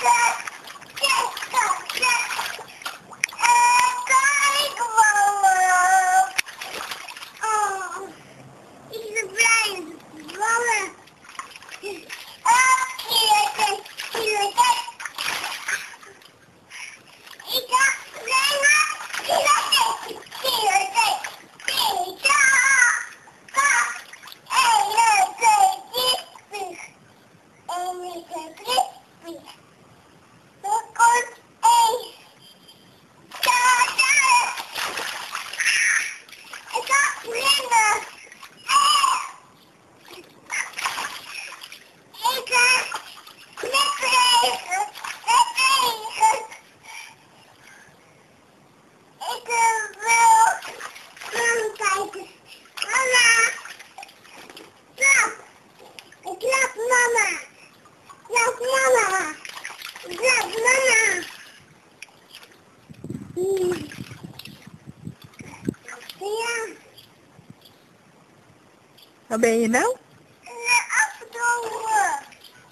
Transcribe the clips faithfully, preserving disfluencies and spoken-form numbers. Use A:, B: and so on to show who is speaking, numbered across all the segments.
A: Waar ben je nou?
B: Afdrongen.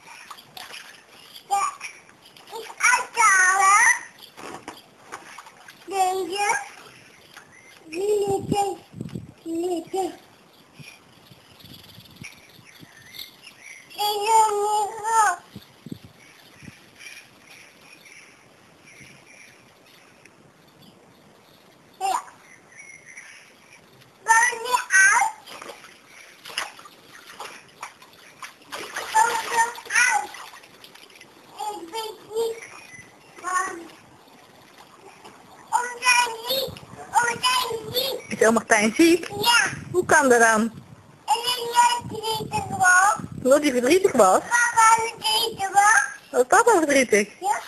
B: Ja, ik uithalen. Deze. Deze. Deze. Deze niet op. Ja. Wil je uit? Ik weet niet van. Omdat niet. Omdat niet.
A: Is oma Martijn ziek?
B: Ja.
A: Hoe kan dat dan?
B: En ik net verdrietig was.
A: Omdat hij verdrietig was?
B: Papa verdrietig was.
A: Was papa verdrietig?
B: Ja.